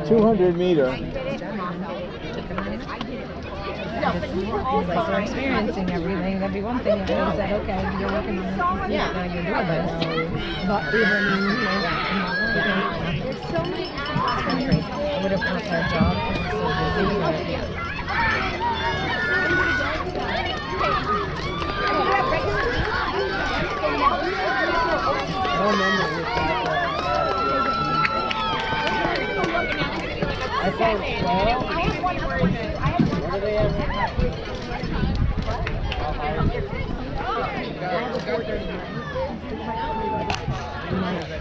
200 meter. Like they're experiencing everything. That'd be one thing if they said, okay, you're working on this, yeah, now you're doing this. But even, there's so many aspects. I would have worked that job because it's so busy. But I found 12. What do they have?